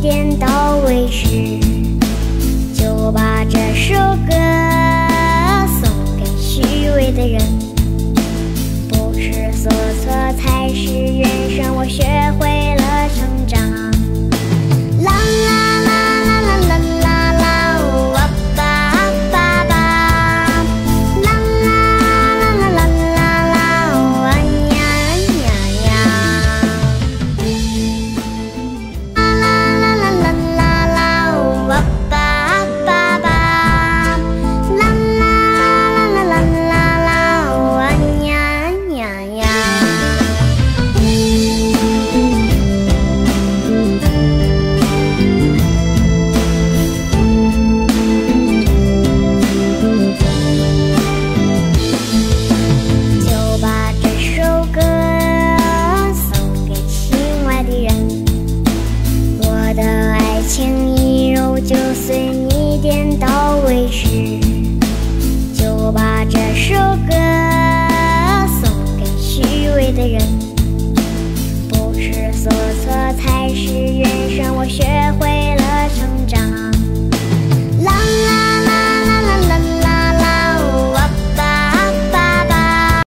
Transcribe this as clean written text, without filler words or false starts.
点到为止，就把这首歌送给虚伪的人。不知所措才是人生，我学会了成长。啦啦啦啦啦啦啦啦，哇吧吧吧，啦啦啦啦啦啦啦，哇呀呀呀，啦啦啦啦啦啦，哇吧吧吧，啦啦啦啦啦啦，哇呀呀呀。就把这首歌送给亲爱的人，我的爱情一如就随你点到为止，就把这首歌送给虚伪的人。